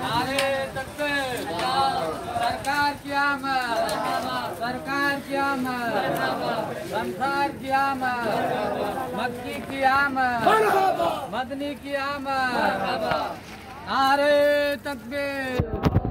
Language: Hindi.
नारे तकबीर, सरकार की आमद, सरकार की आमद, संसार की आमद, मक्की की आमद, मदनी की आमद। नारे तकबीर।